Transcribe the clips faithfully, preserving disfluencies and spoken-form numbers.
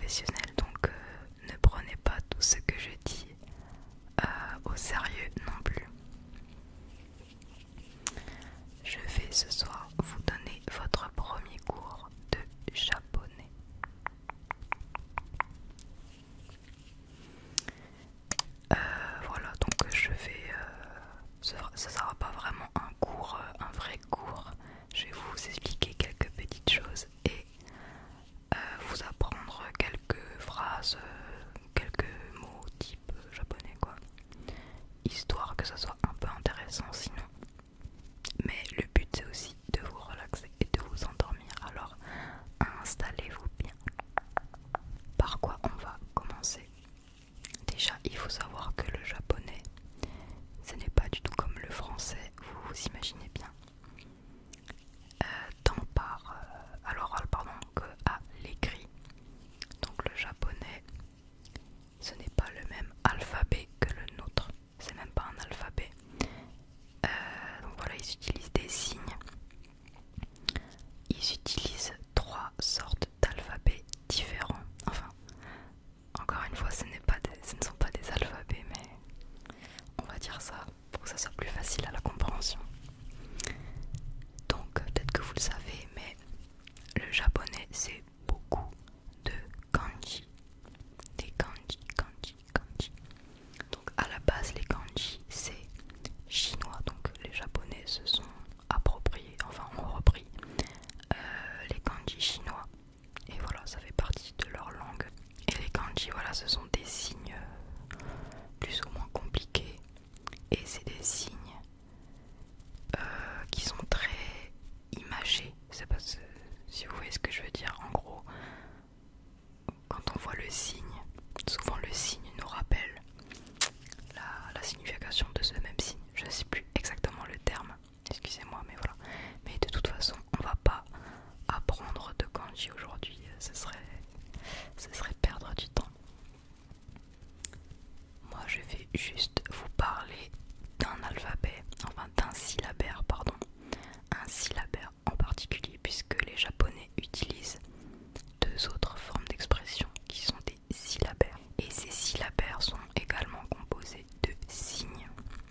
professionnel, donc euh, ne prenez pas tout ce que je dis euh, au sérieux non plus. Je vais ce soir vous donner votre premier cours de japonais. Euh, voilà, donc je vais... Euh, ce ne sera pas vraiment un cours, euh, un vrai cours. Je vais vous expliquer quelques petites choses et euh, vous apprendre quelques phrases, euh, quelques mots type japonais quoi. Histoire que ça soit un peu intéressant sinon. Mais le but c'est aussi de vous relaxer et de vous endormir. Alors installez-vous bien. Par quoi on va commencer? Déjà il faut savoir que le japonais ce n'est pas du tout comme le français, vous vous imaginez bien. Euh, tant par euh, à l'oral pardon que à l'écrit. Donc le japonais ce n'est pas le même alphabet que le nôtre, c'est même pas un alphabet. Euh, donc voilà, ils utilisent des signes. Ils utilisent trois sortes d'alphabets différents. Enfin, encore une fois, ce, n'est pas des, ce ne sont pas des alphabets, mais on va dire ça pour que ça soit plus facile à la compréhension. Donc peut-être que vous le savez, mais le japonais c'est beaucoup de kanji. Des kanji, kanji, kanji. Donc à la base les kanji c'est chinois, donc les japonais se sont appropriés, enfin ont repris euh, les kanji chinois. Et voilà, ça fait partie de leur langue. Et les kanji, voilà, ce sont des signes euh, plus ou moins compliqués. Et c'est des signes euh, qui sont très imagés. Je sais pas si vous voyez ce que je veux dire. En gros, quand on voit le signe, souvent le signe nous rappelle la, la signification de ce même signe. Je ne sais plus exactement le terme, excusez-moi, mais voilà. Mais de toute façon, on va pas apprendre de kanji aujourd'hui, ce serait, ce serait perdre du temps. Moi, je vais juste vous parler d'un alphabet, enfin d'un syllabaire, pardon. Un syllabaire en particulier, puisque les japonais utilisent deux autres formes d'expression qui sont des syllabaires. Et ces syllabaires sont également composés de signes.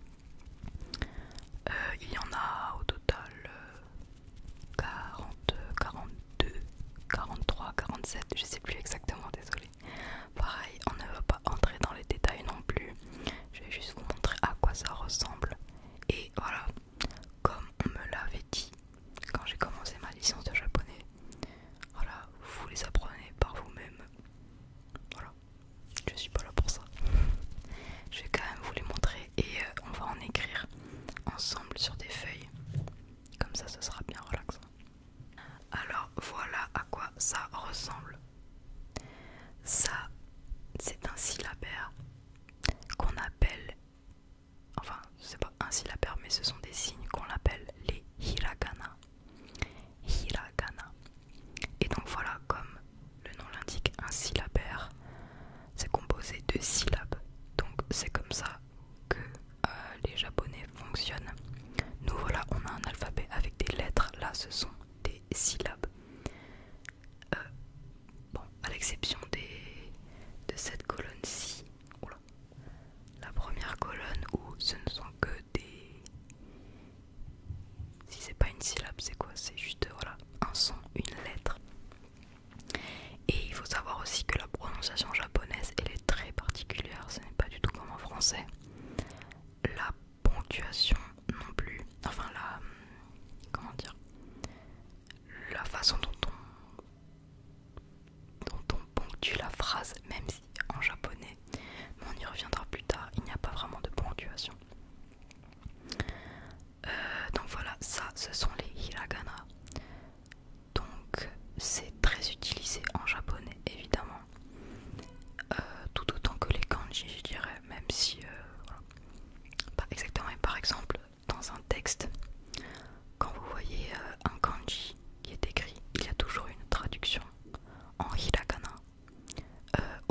Euh, il y en a au total euh, quarante, quarante-deux, quarante-trois, quarante-sept, je sais plus exactement, désolé. Pareil, on ne va pas entrer dans les détails non plus. Je vais juste vous montrer à quoi ça ressemble. Et voilà, comme on me l'avait dit quand j'ai commencé ma licence de japonais, voilà, vous les apprenez par vous-même. Voilà, je suis pas là pour ça. Je vais quand même vous les montrer et euh, on va en écrire ensemble sur des feuilles. Comme ça, ce sera bien relaxant. Alors voilà à quoi ça ressemble. Ça, c'est un syllabaire qu'on appelle, enfin, c'est pas un syllabaire, mais ce sont des signes qu'on appelle les hiragana. Hiragana. Et donc voilà, comme le nom l'indique, un syllabaire, c'est composé de syllabes. Donc c'est comme ça que euh, les japonais fonctionnent. Nous voilà, on a un alphabet avec des lettres, là ce sont des syllabes. Euh, bon, à l'exception des de cette colonne-ci, oula, la première colonne où ce ne sont que des... Si c'est pas une syllabe, c'est quoi? C'est juste voilà, un son, une lettre. Et il faut savoir aussi que la prononciation japonaise, elle est très particulière, ce n'est pas du tout comme en français. La ponctuation non plus, enfin la... comment dire? La façon dont on, dont on ponctue la phrase, même si en japonais, mais on y reviendra plus tard, il n'y a pas vraiment de ponctuation. Euh, donc voilà, ça ce sont les hiragana. Donc c'est très utilisé en japonais évidemment. Euh, tout autant que les kanji je dirais, même si... Euh, voilà. Pas exactement, et par exemple dans un texte, quand vous voyez euh, un kanji qui est écrit, il y a toujours une traduction en hiragana. Euh,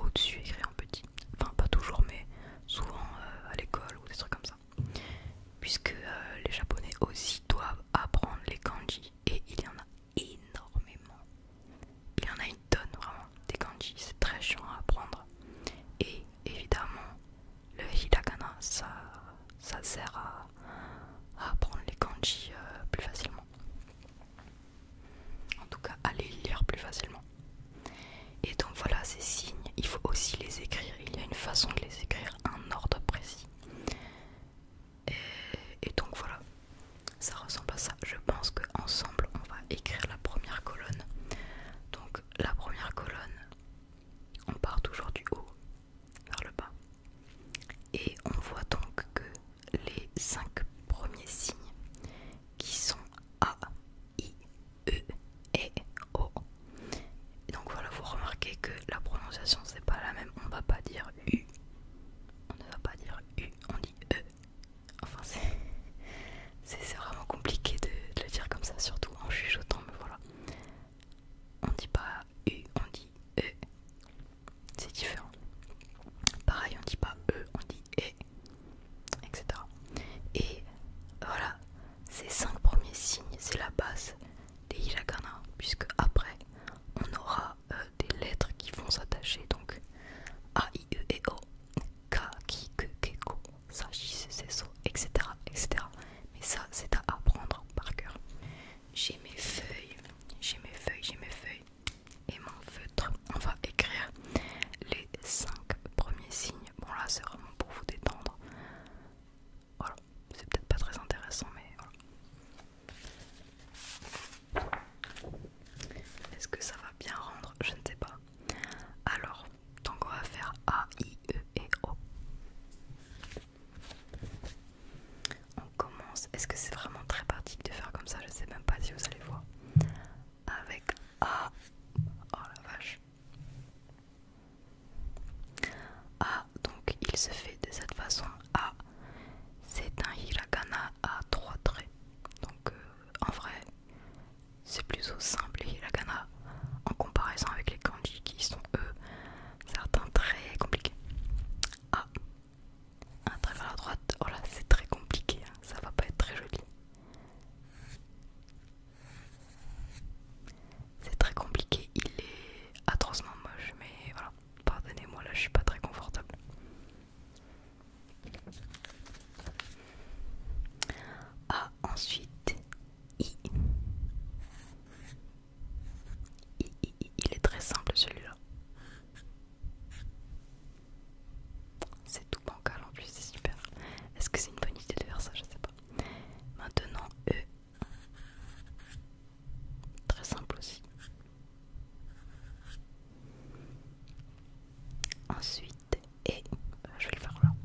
ensuite, et je vais le faire là.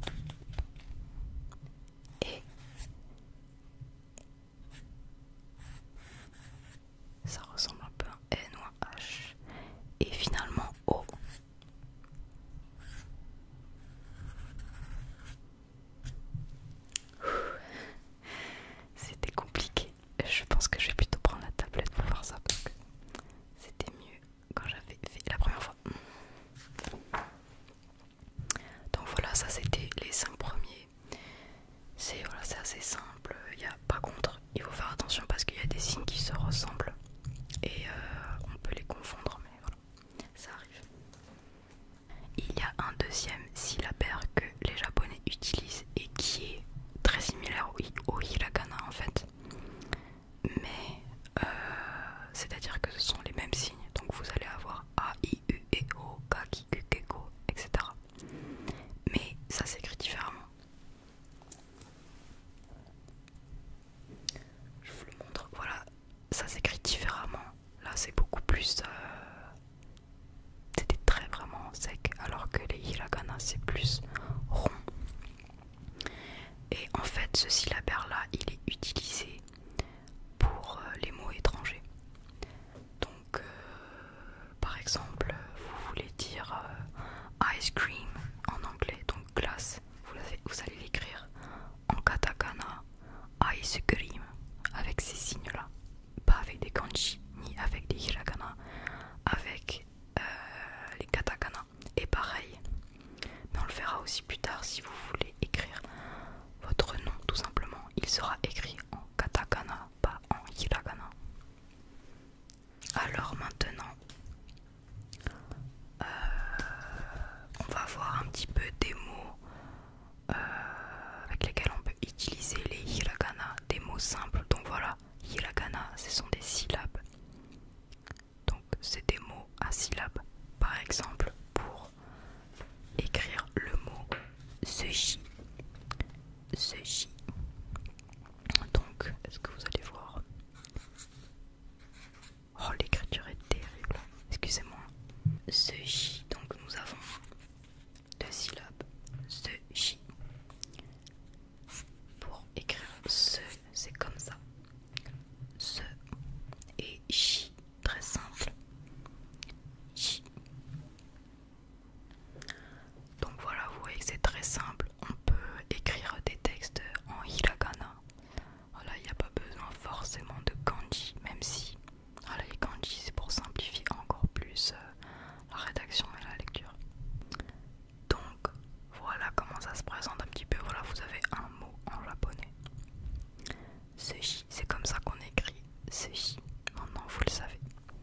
Et ça ressemble un peu à un N ou un H. Et finalement O. C'était compliqué. Je pense que je vais plutôt prendre la tablette pour faire ça parce que c'était mieux quand j'avais fait la première fois. Donc voilà, ça c'était les cinq premiers. C'est voilà, c'est assez simple. Il y a, par contre, il faut faire attention parce qu'il y a des signes qui se ressemblent et euh, on peut les confondre, mais voilà, ça arrive. Il y a un deuxième syllabaire que les japonais utilisent et qui est très similaire au, au hiragana en fait. Mais euh, c'est-à-dire que ce sont les mêmes signes. Donc vous allez avoir A, I, U, E, O, K, Ki, Ku, Keko, et cetera. Mais ça s'écrit différemment. Je vous le montre. Voilà, ça s'écrit différemment. Là c'est beaucoup plus... Euh, c'était très vraiment sec. Alors que les hiragana c'est plus rond. Et en fait ce syllabaire là il est utilisé pour euh, les mots étrangers. Donc euh, par exemple vous voulez dire euh, ice cream en anglais, donc glace, vous, avez, vous allez l'écrire en katakana ice cream avec ces signes là, pas avec des kanji ni avec des hiragana, avec euh, les katakana. Et pareil, mais on le verra aussi plus tard, si vous voulez écrire votre nom tout simplement, il sera écrit en katakana, pas en hiragana. Alors maintenant, euh, on va voir un petit peu des mots euh, avec lesquels on peut utiliser les hiragana, des mots simples. Donc voilà, hiragana, ce sont des syllabes. Donc c'est des mots à syllabes. Par exemple, pour écrire le mot sushi. Sushi. Donc, est-ce que vous allez voir? Oh, l'écriture est terrible. Excusez-moi. Sushi. Donc, nous avons deux syllabes. Sushi. Pour écrire ce, c'est comme ça. Ce et shi. Très simple. Shi. Donc voilà, vous voyez que c'est très simple. On peut écrire des textes en hiragana. Voilà, il n'y a pas besoin forcément de kanji, même si voilà, les kanji c'est pour simplifier encore plus euh, la rédaction et la lecture. Donc voilà comment ça se présente un petit peu. Voilà, vous avez un mot en japonais. Sushi, c'est comme ça qu'on écrit sushi. Maintenant vous le savez.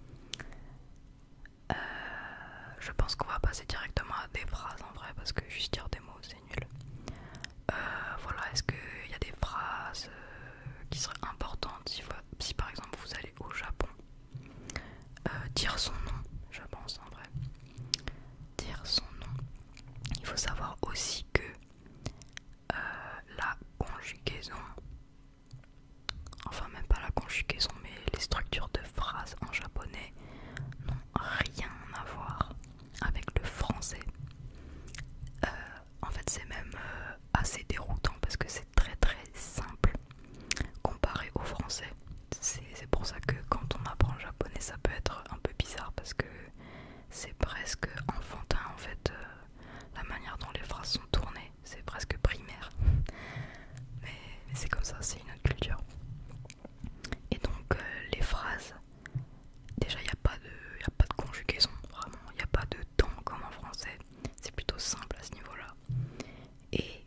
Euh, je pense qu'on va passer directement à des phrases en vrai parce que juste dire des mots c'est nul. Euh, voilà, est-ce qu'il y a des phrases euh, qui seraient importantes si, si par exemple vous allez au Japon? euh, Dire son nom, je pense en vrai. Dire son nom. Il faut savoir aussi que euh, la conjugaison, enfin même pas la conjugaison mais les structures de phrases en japonais n'ont rien à voir avec le français. Euh, en fait c'est même euh, assez déroutant parce que c'est très très simple comparé au français. C'est pour ça que quand on apprend le japonais ça peut être un peu bizarre parce que c'est presque enfantin en fait, euh, la manière dont les phrases sont tournées, c'est presque primaire. Mais, mais c'est comme ça, c'est une autre culture. Et donc euh, les phrases, déjà il n'y a, pas de, y a pas de conjugaison, vraiment, il n'y a pas de temps comme en français, c'est plutôt simple à ce niveau-là. Et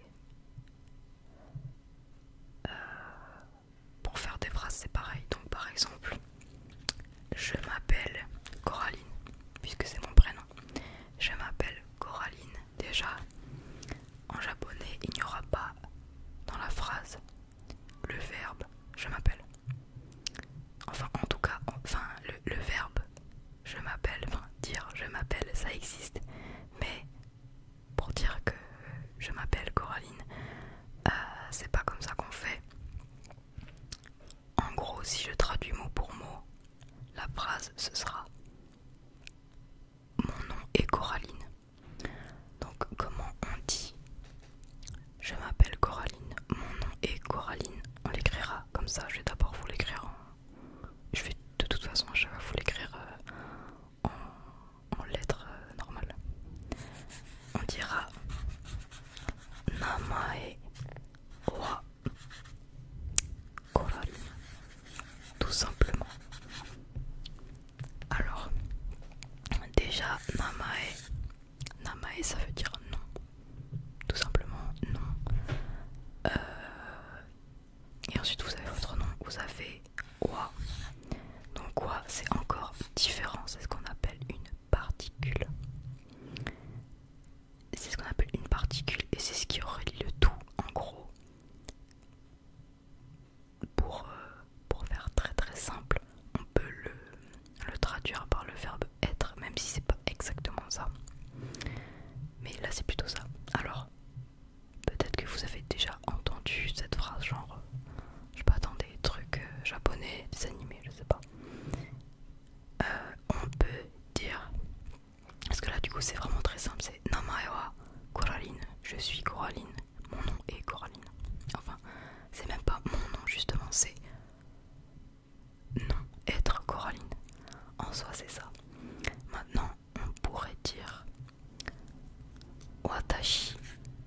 euh, pour faire des phrases c'est pareil, donc par exemple, je m'appelle Coraline, puisque c'est mon prénom. Je m'appelle Coraline. Déjà, en japonais, il n'y aura pas dans la phrase le verbe je m'appelle. Enfin, en tout cas, enfin, le, le verbe je m'appelle, enfin, dire je m'appelle, ça existe. Mais pour dire que je m'appelle Coraline, euh, c'est pas comme ça qu'on fait. En gros, si je traduis mot pour mot, la phrase ce sera mon nom est Coraline. déjà namae. Namae ça veut dire non. Tout simplement non. Euh, et ensuite vous avez votre nom, vous avez wa. Donc wa c'est encore différent, c'est ce qu'on appelle une particule. C'est ce qu'on appelle une particule et c'est ce qui relie le tout en gros. Pour, euh, pour faire très très simple, on peut le, le traduire par le verbe être, même si c'est pas exactement ça. Mais là c'est plutôt ça. Alors, peut-être que vous avez déjà entendu cette phrase, genre, je sais pas, dans des trucs euh, japonais, des animés, je sais pas. Euh, on peut dire, parce que là du coup c'est vraiment très simple, c'est Namae wa Coraline, je suis Coraline, mon nom est Coraline. Enfin, c'est même pas mon nom justement, c'est non, être Coraline. En soi c'est ça. Maintenant on pourrait dire Watashi.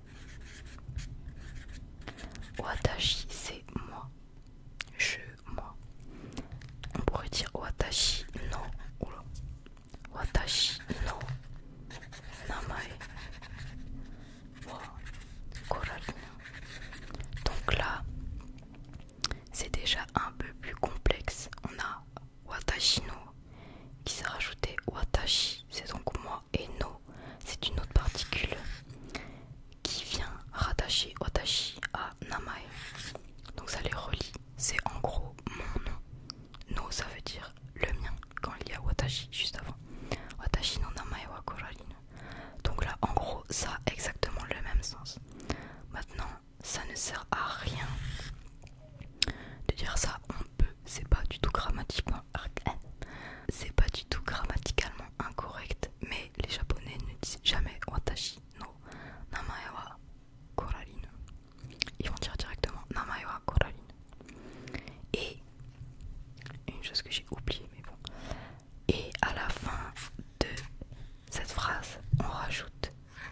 Watashi c'est moi. Je, moi. On pourrait dire Watashi no. Oula. Watashi no Namae wa Coraline. Donc là, c'est déjà un peu plus complexe. On a Watashi no qui s'est rajouté Watashi, c'est donc moi, et no, c'est une autre particule qui vient rattacher Watashi à Namae. Donc ça les relie. C'est en gros mon nom. No ça veut dire le mien quand il y a Watashi juste avant. Watashi no Namae wa Coraline. Donc là en gros ça a exactement le même sens. Maintenant ça ne sert à rien de dire ça, on peut, c'est pas du tout grammatiquement c'est pas du tout grammaticalement incorrect, mais les japonais ne disent jamais Watashi no Namae wa Coraline. Ils vont dire directement Namae wa Coraline. Et une chose que j'ai oubliée, mais bon. Et à la fin de cette phrase, on rajoute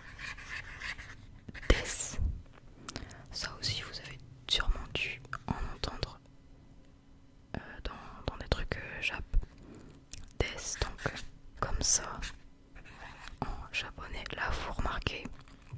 des. Ça aussi, vous avez sûrement dû en entendre euh, dans, dans des trucs euh, jap. Des, donc comme ça en japonais. Là, vous remarquez,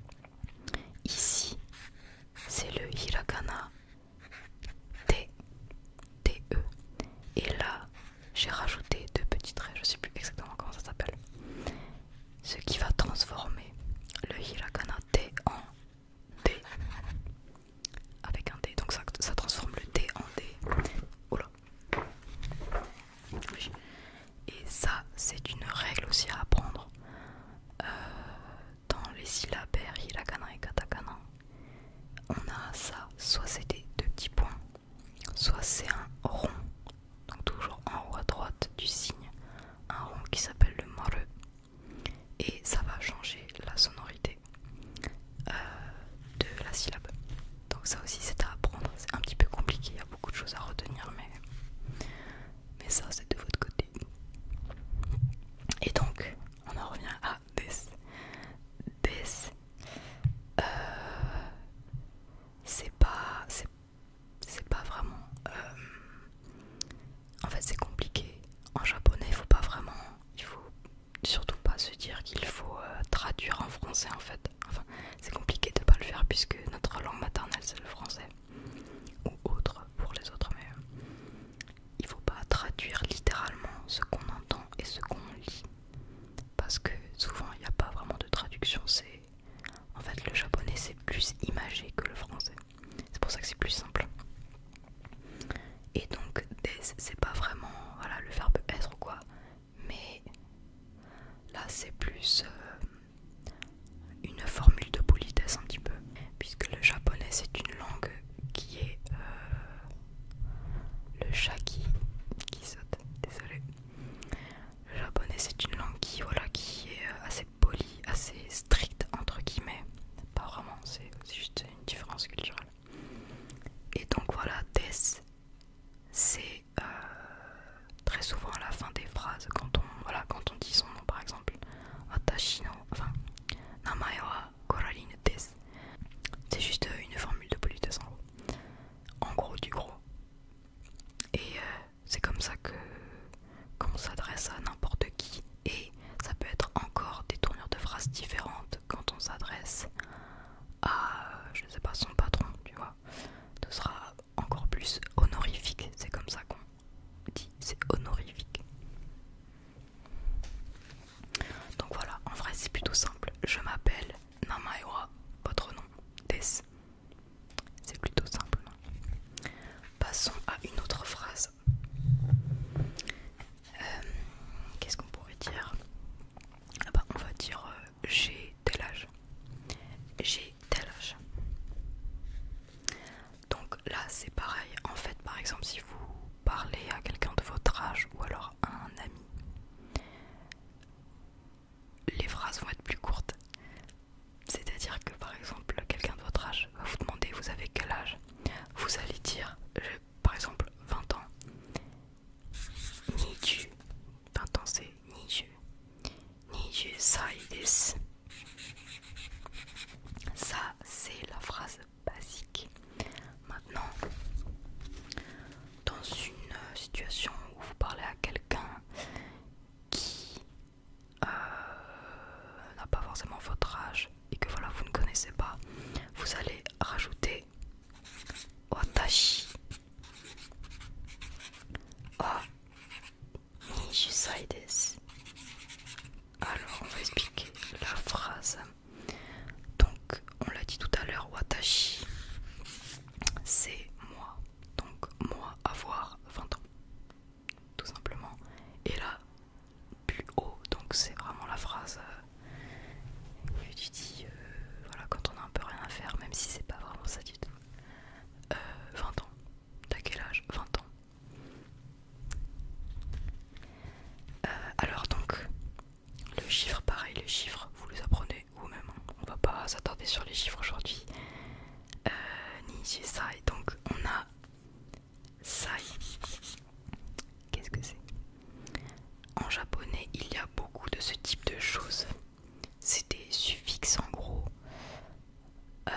ici, c'est le hiragana T, T E. Et là, j'ai rajouté deux petits traits, je sais plus exactement comment ça s'appelle. Ce qui va transformer le hiragana T en D. Avec un D, donc ça, ça transforme le D en D. Oula. Et ça, c'est une règle aussi à apprendre. Euh, dans les syllabaires hiragana et katakana, on a ça, soit c'est des deux petits points, soit c'est un rond, donc toujours en haut à droite du signe, un rond qui s'appelle le maru, et ça va changer la sonorité euh, de la syllabe. Donc ça aussi c'est à apprendre, c'est un petit peu compliqué, il y a beaucoup de choses à retenir, mais, mais ça c'est de votre côté. Et donc on en revient à des. Des. Euh, c'est pas c'est, c'est pas vraiment euh, en fait c'est compliqué en japonais. Il faut pas vraiment, il faut surtout pas se dire qu'il faut euh, traduire en français en fait. Enfin c'est compliqué de pas le faire puisque notre langue maternelle c'est le français ou autre pour les autres, mais euh, il faut pas traduire littéralement ce qu'on entend et ce qu'on lit parce que souvent il n'y a pas vraiment de traduction. C'est en fait le japonais c'est plus imagé que le français, c'est pour ça que c'est plus simple. Et donc des c'est pas vraiment voilà le verbe être ou quoi, mais là c'est plus euh, une formule de politesse un petit peu, puisque le japonais c'est une langue qui est euh, le chat qui, qui saute, désolé. Le japonais c'est une langue qui voilà qui est assez polie, assez stricte entre guillemets, pas vraiment, c'est juste une différence culturelle. Et donc voilà, des c'est euh, très souvent à la fin des phrases quand on voilà quand on dit son nom, par exemple Watashi sai desu. Ça, c'est la phrase basique. Maintenant, dans une situation où vous parlez à quelqu'un qui euh, n'a pas forcément votre âge et que voilà, vous ne connaissez pas, vous allez rajouter watashi wa nijou sai desu. Alors, on va expliquer la phrase. Donc, on l'a dit tout à l'heure, watashi, c'est moi. Donc, moi avoir vingt ans, tout simplement. Et là, plus haut, donc c'est vraiment la phrase euh, que tu dis, euh, voilà, quand on a un peu rien à faire, même si c'est pas vraiment ça du tout. Euh, vingt ans. T'as quel âge? vingt ans. Euh, alors donc, le chiffre, pareil, les chiffres, vous les apprenez vous-même. Hein. On va pas s'attarder sur les chiffres aujourd'hui. Euh, Niji sai, donc on a sai. Qu'est-ce que c'est? En japonais, il y a beaucoup de ce type de choses. C'est des suffixes en gros euh,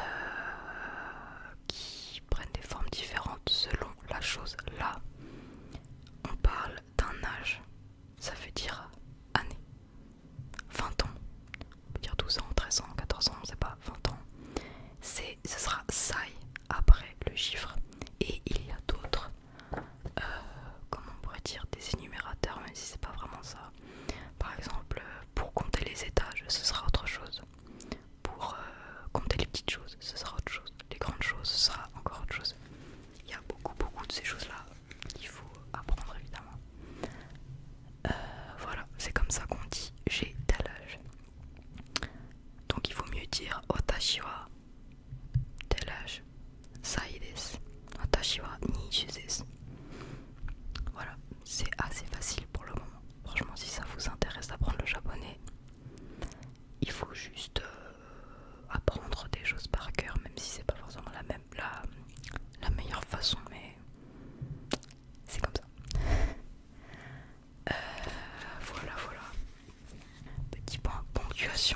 qui prennent des formes différentes selon la chose. Là, on parle d'un âge. Ça veut dire année. vingt ans. On peut dire douze ans, treize ans, quatorze ans, on sait pas, vingt ans. C'est, ce sera sai après le chiffre. Et il y a d'autres, euh, comment on pourrait dire, des énumérateurs, même si c'est pas vraiment ça. Par exemple, pour compter les étages, ce sera autre chose. Pour euh, compter les petites choses, ce sera autre chose. Les grandes choses, ce sera encore autre chose. Il y a beaucoup, beaucoup de ces choses-là qu'il faut apprendre évidemment. Euh, voilà, c'est comme ça qu'on dit j'ai tel âge. Donc il vaut mieux dire watashi wa tel âge, sai desu, watashi wa nijou desu. Voilà, c'est assez facile pour le moment. Franchement, si ça vous intéresse d'apprendre le japonais, il faut juste euh, apprendre des choses par cœur, même si c'est pas forcément la même, la, la meilleure façon, mais c'est comme ça. Euh, voilà, voilà. Petit point ponctuation.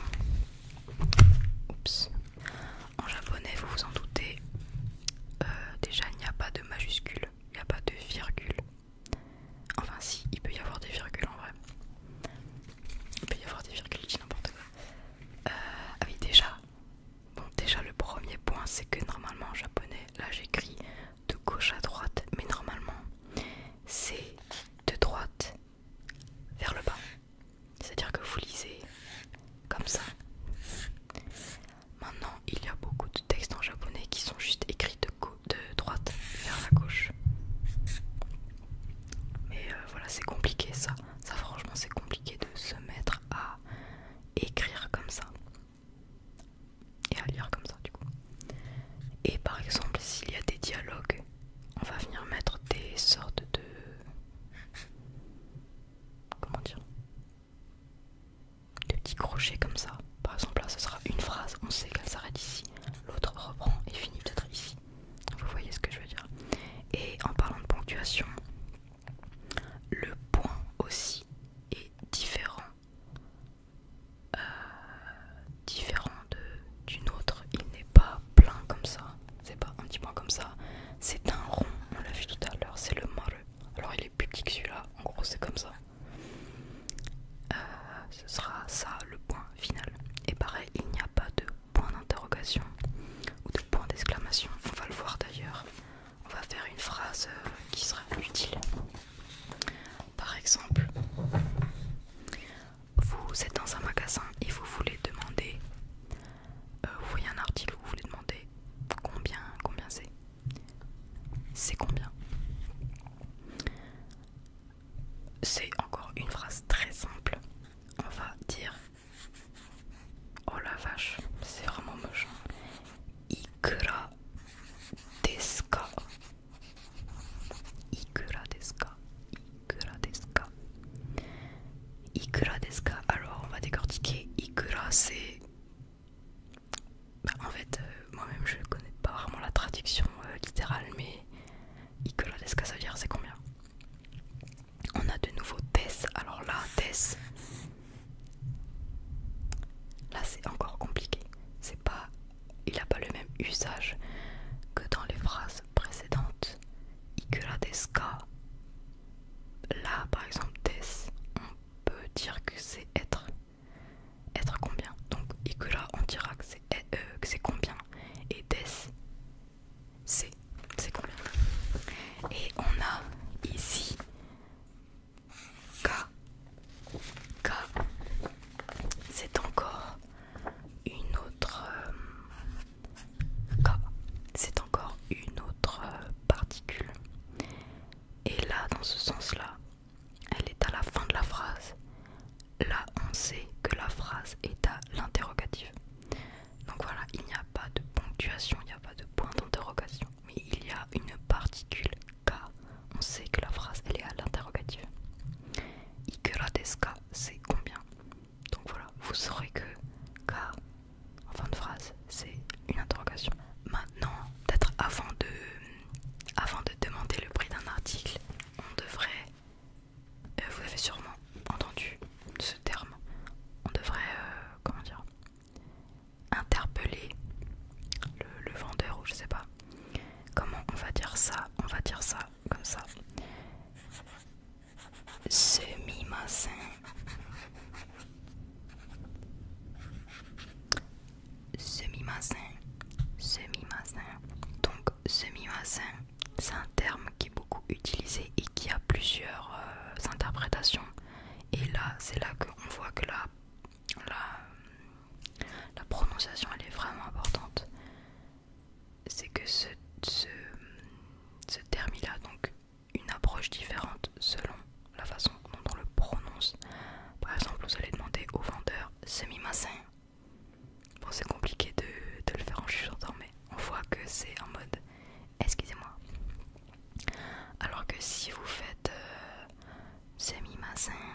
Oups. En japonais, vous vous en doutez, euh, déjà il n'y a pas de majuscule, il n'y a pas de virgule. Enfin si, il peut y avoir des virgules en vrai. Il peut y avoir des virgules, je dis n'importe quoi. Euh, ah oui, déjà, bon, déjà le premier point, c'est que normalement en japonais, là j'écris de gauche à droite, mais normalement c'est de droite vers le bas. C'est-à-dire que vous lisez comme ça. Maintenant, il y a beaucoup de textes en japonais qui sont juste écrits de, de droite vers la gauche. Mais euh, voilà, c'est compliqué ça. Ça franchement c'est compliqué de se mettre à écrire comme ça. Et à lire comme ça du coup. Et par exemple, s'il y a des dialogues, on va venir mettre des sortes de... Comment dire? De petits crochets comme ça. Par exemple là, ce sera une phrase, on sait qu'elle s'arrête ici. L'autre reprend et finit peut-être ici. Vous voyez ce que je veux dire? Et en parlant de ponctuation, le point aussi est différent. Euh, différent de, d'une autre. Il n'est pas plein comme ça. C'est pas un petit point comme ça. C'est un rond. On l'a vu tout à l'heure. C'est le maru. Alors il est plus petit que celui-là. En gros, c'est comme ça. Euh, ce sera ça le point final. Et pareil, il n'y a pas de point là c'est encore compliqué. C'est pas, il a pas le même usage que dans les phrases précédentes. Ikura desu ka? Là par exemple des, on peut dire que c'est être. Être combien? Donc ikura on dira que c'est euh, que c'est combien, et des c'est c'est combien. Et on a ici ka. Ka, c'est encore une autre euh, ka, c'est encore une autre euh, particule. Et là, dans ce sens-là, elle est à la fin de la phrase. Là, on sait que la phrase est à l'interrogatif. Donc voilà, il n'y a pas de ponctuation, il n'y a pas de point d'interrogation. Mais il y a une particule K. On sait que la phrase, elle est à l'interrogatif. Ikura desu ka, c'est combien? Donc voilà, vous saurez que K en fin de phrase, c'est une interrogation. Maintenant, peut-être avant de, avant de demander le prix d'un article, on devrait, euh, vous avez sûrement entendu ce terme, on devrait, euh, comment dire, interpeller le, le vendeur, ou je sais pas. Comment on va dire ça? On va dire ça comme ça. Sumimasen. Sumimasen. Sumimasen. Donc sumimasen, c'est un terme qui est beaucoup utilisé et qui a plusieurs euh, interprétations. Et là, c'est là qu'on voit que la, la, la prononciation elle est vraiment importante. C'est que ce, ce, ce terme il a donc une approche différente selon la façon dont on le prononce. Par exemple, vous allez demander au vendeur sumimasen. Bon, c'est compliqué de, de le faire en chuchotant, mais on voit que c'est en mode excusez-moi. Alors que si vous faites euh, sumimasen,